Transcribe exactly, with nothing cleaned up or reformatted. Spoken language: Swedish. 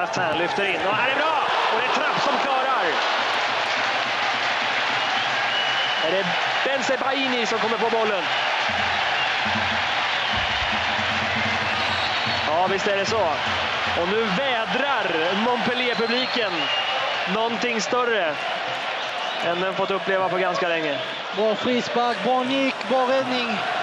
Martin lyfter in och här är bra! Och det är Trapp som klarar. Är det Bensebaini som kommer på bollen? Ja, visst är det så. Och nu vädrar Montpellier-publiken någonting större än den fått uppleva på ganska länge. Bra frispark, bra nick, bra räddning.